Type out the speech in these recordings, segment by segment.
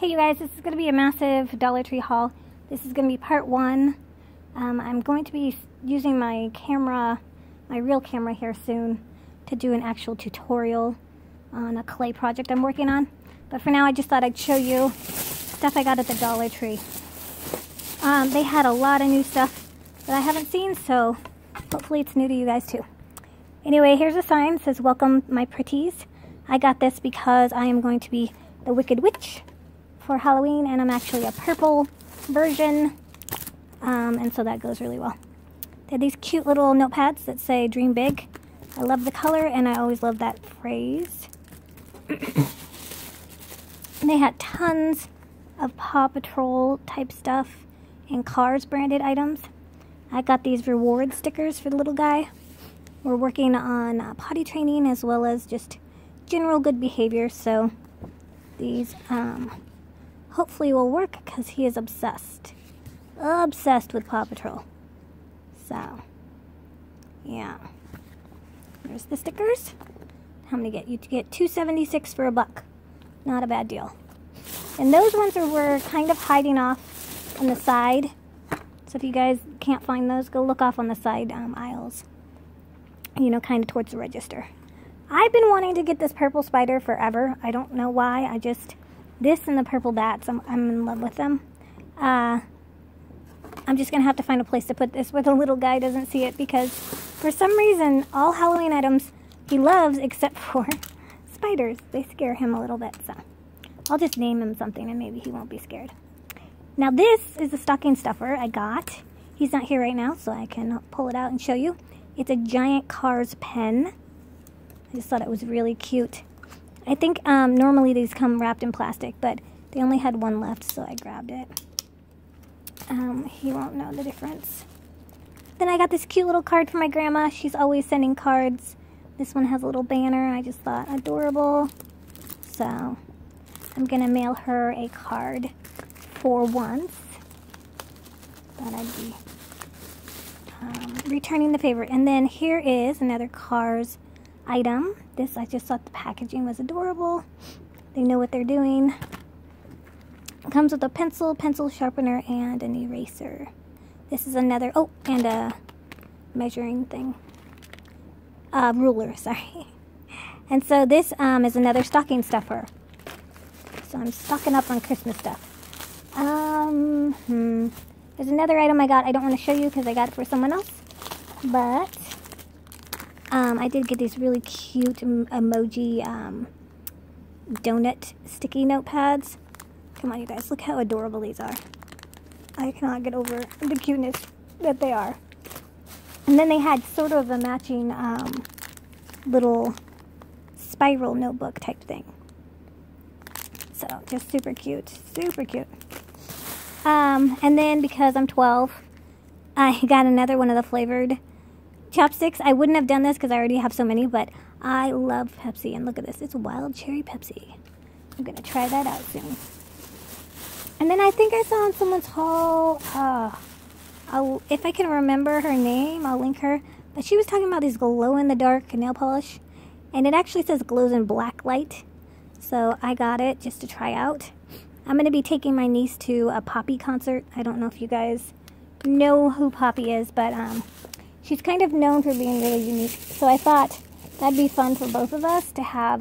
Hey you guys, this is going to be a massive Dollar Tree haul. This is going to be part one. I'm going to be using my camera, my real camera here soon, to do an actual tutorial on a clay project I'm working on. But for now I just thought I'd show you stuff I got at the Dollar Tree. They had a lot of new stuff that I haven't seen, so hopefully it's new to you guys too. Anyway, here's a sign that says, "Welcome my pretties." I got this because I am going to be the Wicked Witch for Halloween, and I'm actually a purple version, and so that goes really well. They have these cute little notepads that say "Dream Big." I love the color, and I always love that phrase. And they had tons of Paw Patrol type stuff and Cars branded items. I got these reward stickers for the little guy. We're working on potty training as well as just general good behavior, so these hopefully will work because he is obsessed with Paw Patrol. So yeah, there's the stickers. How many get you? Get $2.76 for $1. Not a bad deal. And those ones were kind of hiding off on the side, so if you guys can't find those, go look off on the side aisles, you know, kind of towards the register. I've been wanting to get this purple spider forever. I don't know why. This and the purple bats, I'm in love with them. I'm just going to have to find a place to put this where the little guy doesn't see it, because for some reason, all Halloween items he loves except for spiders. They scare him a little bit, so I'll just name him something and maybe he won't be scared. Now this is the stocking stuffer I got. He's not here right now, so I can pull it out and show you. It's a giant Cars pen. I just thought it was really cute. I think normally these come wrapped in plastic, but they only had one left, so I grabbed it. He won't know the difference. Then I got this cute little card for my grandma. She's always sending cards. This one has a little banner, and I just thought adorable. So I'm gonna mail her a card for once. Thought I'd be returning the favor. And then here is another Cars item. This, I just thought the packaging was adorable. They know what they're doing. It comes with a pencil sharpener, and an eraser. This is another, oh, and a measuring thing. Ruler, sorry. And so this is another stocking stuffer. So I'm stocking up on Christmas stuff. There's another item I got. I don't want to show you because I got it for someone else. But I did get these really cute emoji donut sticky notepads. Come on, you guys. Look how adorable these are. I cannot get over the cuteness that they are. And then they had sort of a matching little spiral notebook type thing. So just super cute, super cute. And then because I'm 12, I got another one of the flavored chopsticks. I wouldn't have done this because I already have so many, but I love Pepsi. And look at this, it's wild cherry Pepsi. I'm gonna try that out soon. And then I think I saw on someone's haul, if I can remember her name, I'll link her. But she was talking about these glow-in-the-dark nail polish. And it actually says glows in black light. So I got it just to try out. I'm going to be taking my niece to a Poppy concert. I don't know if you guys know who Poppy is, but she's kind of known for being really unique. So I thought that'd be fun for both of us to have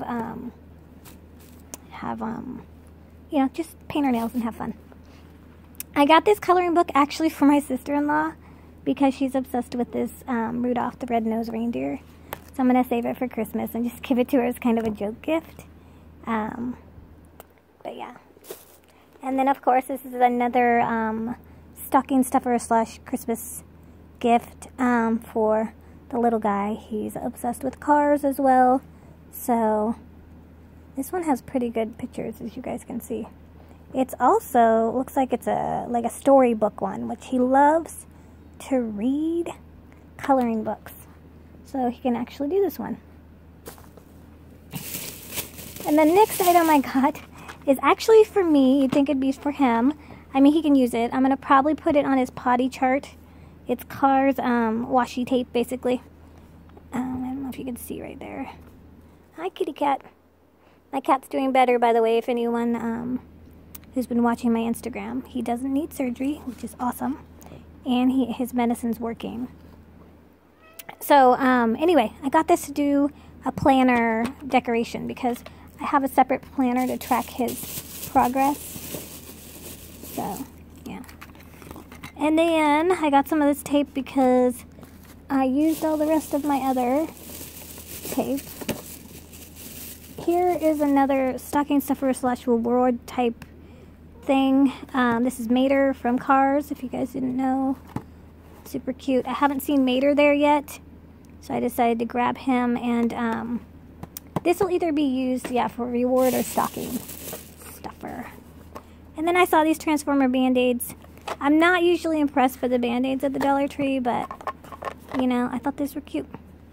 you know, just paint our nails and have fun. I got this coloring book actually for my sister-in-law because she's obsessed with this Rudolph the Red-Nosed Reindeer. So I'm going to save it for Christmas and just give it to her as kind of a joke gift. But yeah. And then, of course, this is another stocking stuffer / Christmas gift for the little guy. He's obsessed with cars as well. So this one has pretty good pictures, as you guys can see. It's also, looks like it's like a storybook one, which he loves to read coloring books. So he can actually do this one. And the next item I got is actually for me. You'd think it'd be for him. I mean, he can use it. I'm going to probably put it on his potty chart. It's Cars washi tape, basically. I don't know if you can see right there. Hi, kitty cat. My cat's doing better, by the way, if anyone who's been watching my Instagram. He doesn't need surgery, which is awesome. And his medicine's working. So, anyway, I got this to do a planner decoration because I have a separate planner to track his progress. So, yeah. And then I got some of this tape because I used all the rest of my other tape. Here is another stocking stuffer / reward type thing. This is Mater from Cars, if you guys didn't know. Super cute. I haven't seen Mater there yet, so I decided to grab him, and this will either be used, yeah, for reward or stocking stuffer. And then I saw these Transformer Band-Aids. I'm not usually impressed by the Band-Aids at the Dollar Tree, but, you know, I thought these were cute.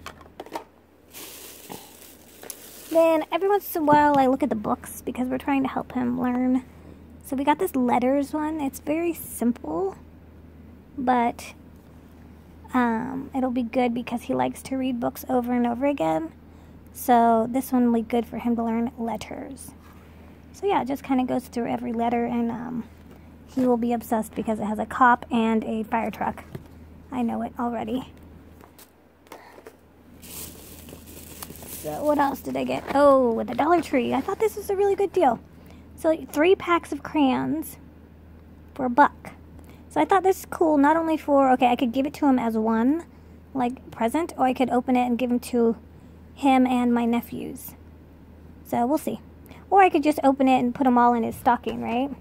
Then every once in a while I look at the books because we're trying to help him learn. So we got this letters one. It's very simple, but it'll be good because he likes to read books over and over again. So this one will be good for him to learn letters. So yeah, it just kind of goes through every letter, and he will be obsessed because it has a cop and a fire truck. I know it already. So what else did I get? Oh, with the Dollar Tree. I thought this was a really good deal. So 3 packs of crayons for $1. So I thought this is cool, not only for, okay, I could give it to him as one, like, present, or I could open it and give him to him and my nephews. So we'll see. Or I could just open it and put them all in his stocking, right?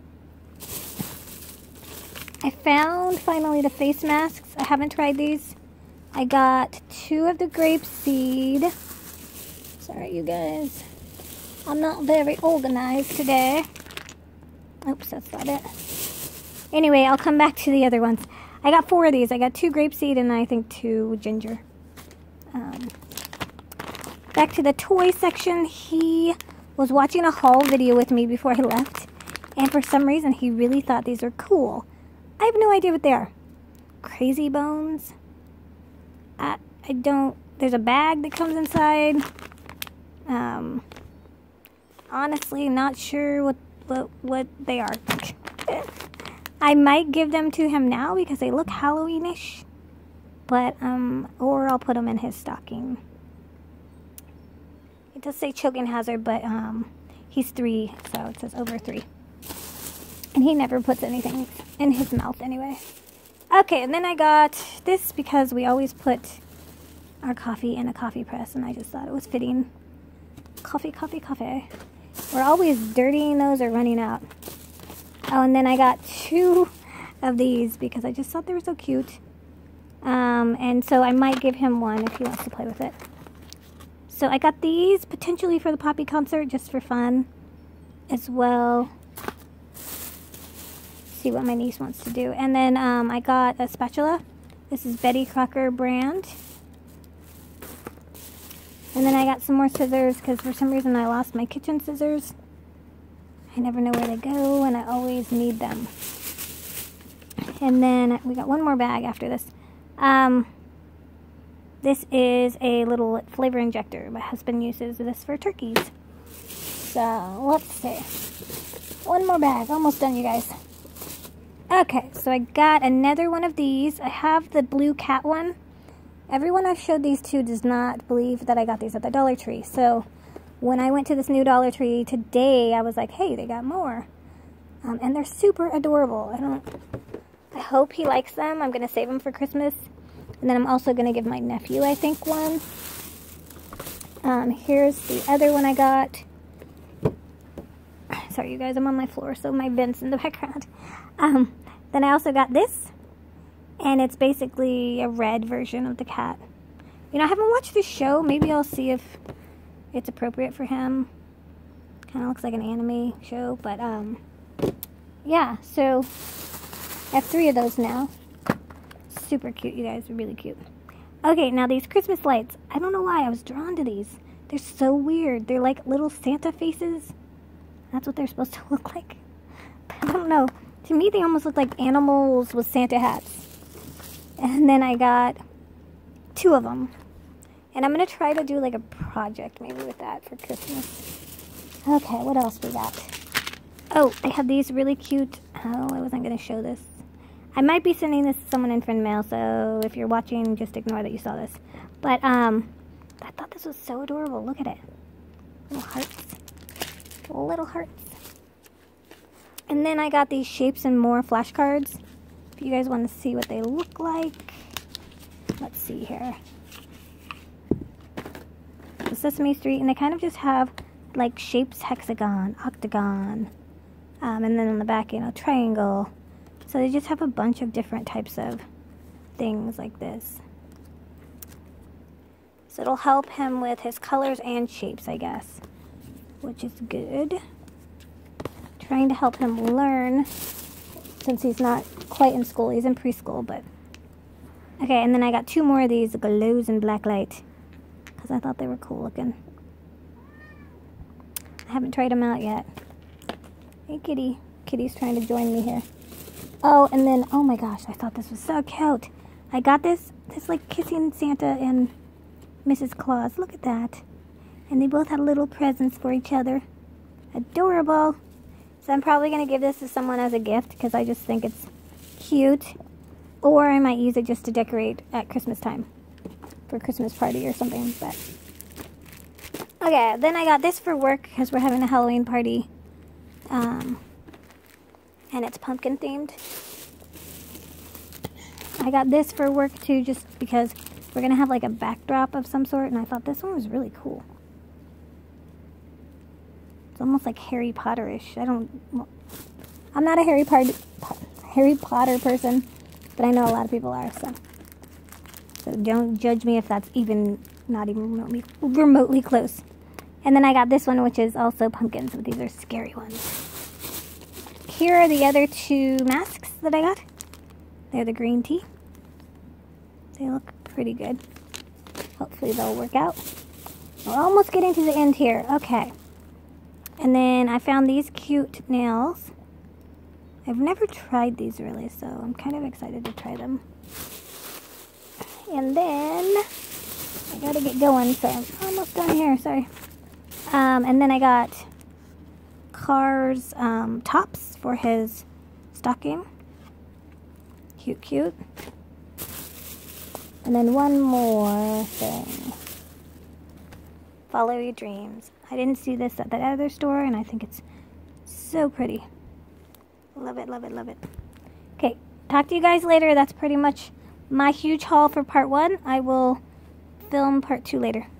I found, finally, the face masks. I haven't tried these. I got 2 of the grape seed. Sorry, you guys. I'm not very organized today. Oops, that's not it. Anyway, I'll come back to the other ones. I got 4 of these. I got 2 grapeseed and I think 2 ginger. Back to the toy section. He was watching a haul video with me before he left, and for some reason he really thought these were cool. I have no idea what they are. Crazy Bones. I don't. There's a bag that comes inside. Honestly, not sure what they are. I might give them to him now because they look Halloweenish, but or I'll put them in his stocking. It does say choking hazard, but he's 3, so it says over 3, and he never puts anything in his mouth anyway. Okay, and then I got this because we always put our coffee in a coffee press, and I just thought it was fitting. Coffee, coffee, coffee. We're always dirtying those or running out. Oh, and then I got 2 of these because I just thought they were so cute. And so I might give him one if he wants to play with it. So I got these potentially for the Poppy concert, just for fun as well. See what my niece wants to do. And then I got a spatula. This is Betty Crocker brand. And then I got some more scissors because for some reason I lost my kitchen scissors. I never know where they go and I always need them. And then we got one more bag after this. This is a little flavor injector. My husband uses this for turkeys. So let's see. One more bag. Almost done, you guys. Okay, so I got another one of these. I have the blue cat one. Everyone I've showed these to does not believe that I got these at the Dollar Tree. So when I went to this new Dollar Tree today, I was like, hey, they got more. And they're super adorable. I hope he likes them. I'm going to save them for Christmas. And then I'm also going to give my nephew, I think, one. Here's the other one I got. Sorry, you guys, I'm on my floor, so my vent's in the background. Then I also got this. And it's basically a red version of the cat. You know, I haven't watched this show. Maybe I'll see if it's appropriate for him. Kind of looks like an anime show. But, yeah. So, I have 3 of those now. Super cute, you guys. Really cute. Okay, now these Christmas lights. I don't know why I was drawn to these. They're so weird. They're like little Santa faces. That's what they're supposed to look like. But I don't know. To me, they almost look like animals with Santa hats. And then I got 2 of them. And I'm going to try to do like a project maybe with that for Christmas. Okay, what else we got? Oh, they have these really cute... Oh, I wasn't going to show this. I might be sending this to someone in friend mail, so if you're watching, just ignore that you saw this. But, I thought this was so adorable. Look at it. Little hearts. Little hearts. And then I got these Shapes and More flashcards. If you guys want to see what they look like. Let's see here. The Sesame Street, and they kind of just have like shapes, hexagon, octagon, and then on the back, you know, triangle. So they just have a bunch of different types of things like this. So it'll help him with his colors and shapes, I guess, which is good. Trying to help him learn since he's not quite in school. He's in preschool, but... Okay, and then I got 2 more of these glows in black light because I thought they were cool looking. I haven't tried them out yet. Hey, kitty. Kitty's trying to join me here. Oh, and then, oh my gosh, I thought this was so cute. I got this. It's like kissing Santa and Mrs. Claus. Look at that. And they both had little presents for each other. Adorable. So I'm probably going to give this to someone as a gift because I just think it's cute. Or I might use it just to decorate at Christmas time. For a Christmas party or something. But okay, then I got this for work because we're having a Halloween party. And it's pumpkin themed. I got this for work too just because we're going to have like a backdrop of some sort. And I thought this one was really cool. It's almost like Harry Potter-ish. I'm not a Harry Potter person, but I know a lot of people are, so don't judge me if that's not even remotely close. And then I got this one, which is also pumpkins, but these are scary ones. Here are the other 2 masks that I got. They're the green tea. They look pretty good. Hopefully they'll work out. We're almost getting to the end here. Okay. And then I found these cute nails. I've never tried these really, so I'm kind of excited to try them. And then I gotta get going, so I'm almost done here, sorry. And then I got Cars tops for his stocking. Cute, cute. And then one more thing. Follow your dreams. I didn't see this at that other store, and I think it's so pretty. Love it, love it, love it. Okay, talk to you guys later. That's pretty much my huge haul for part 1. I will film part 2 later.